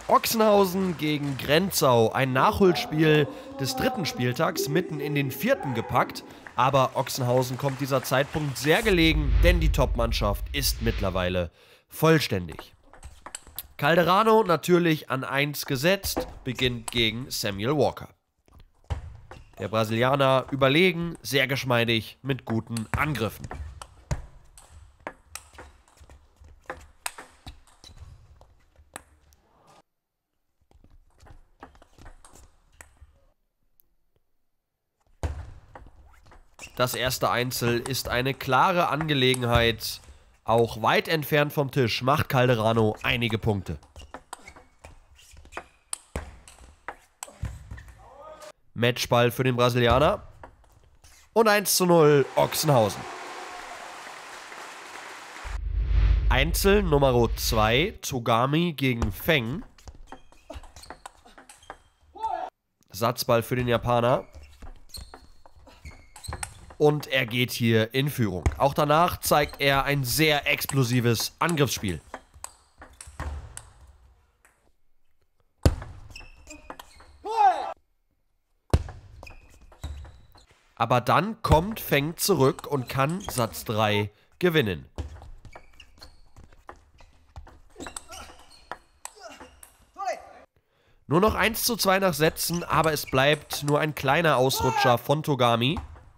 Ochsenhausen gegen Grenzau, ein Nachholspiel des 3. Spieltags, mitten in den 4. gepackt. Aber Ochsenhausen kommt dieser Zeitpunkt sehr gelegen, denn die Topmannschaft ist mittlerweile vollständig. Calderano natürlich an 1 gesetzt, beginnt gegen Samuel Walker. Der Brasilianer überlegen, sehr geschmeidig, mit guten Angriffen. Das erste Einzel ist eine klare Angelegenheit. Auch weit entfernt vom Tisch macht Calderano einige Punkte. Matchball für den Brasilianer. Und 1:0 Ochsenhausen. Einzel Nummer 2, Togami gegen Feng. Satzball für den Japaner. Und er geht hier in Führung. Auch danach zeigt er ein sehr explosives Angriffsspiel. Aber dann kommt Feng zurück und kann Satz 3 gewinnen. Nur noch 1:2 nach Sätzen, aber es bleibt nur ein kleiner Ausrutscher von Togami.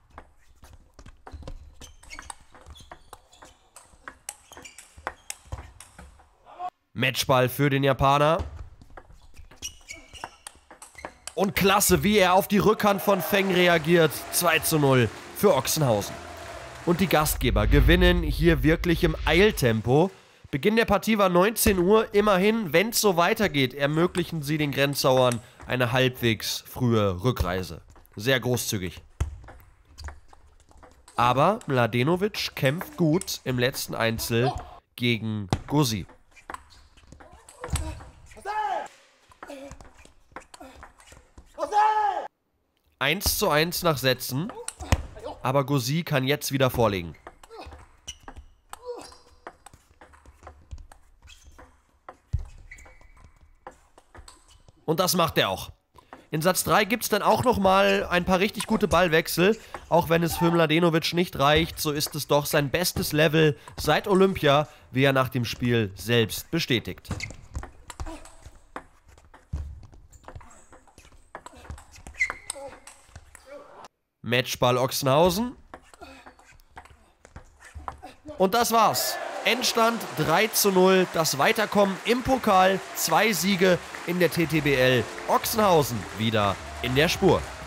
Matchball für den Japaner. Und klasse, wie er auf die Rückhand von Feng reagiert. 2:0 für Ochsenhausen. Und die Gastgeber gewinnen hier wirklich im Eiltempo. Beginn der Partie war 19 Uhr. Immerhin, wenn es so weitergeht, ermöglichen sie den Grenzauern eine halbwegs frühe Rückreise. Sehr großzügig. Aber Mladenovic kämpft gut im letzten Einzel gegen Guzzi. 1:1 nach Sätzen, aber Guzzi kann jetzt wieder vorlegen. Und das macht er auch. In Satz 3 gibt es dann auch nochmal ein paar richtig gute Ballwechsel. Auch wenn es für Mladenovic nicht reicht, so ist es doch sein bestes Level seit Olympia, wie er nach dem Spiel selbst bestätigt. Matchball Ochsenhausen. Und das war's. Endstand 3:0. Das Weiterkommen im Pokal. 2 Siege in der TTBL. Ochsenhausen wieder in der Spur.